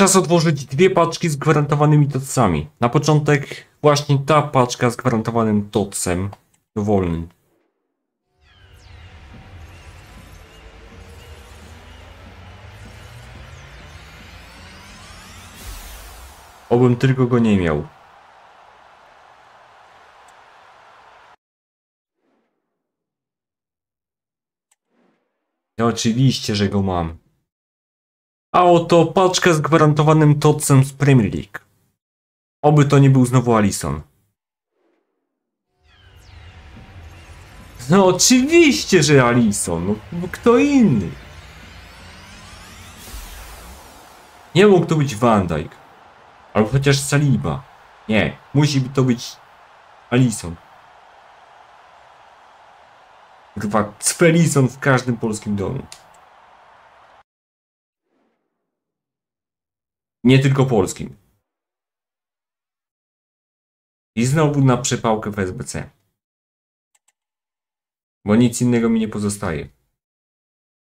Czas otworzyć dwie paczki z gwarantowanymi totsami. Na początek właśnie ta paczka z gwarantowanym totsem. Dowolnym. Obym tylko go nie miał. No oczywiście, że go mam. A oto paczka z gwarantowanym totsem z Premier League. Oby to nie był znowu Alisson. No oczywiście, że Alisson. No, bo kto inny? Nie mógł to być Van Dijk. Albo chociaż Saliba. Nie, musi to być Alisson. Kurwa, Cfelison w każdym polskim domu. Nie tylko polskim. I znowu na przepałkę w SBC. Bo nic innego mi nie pozostaje.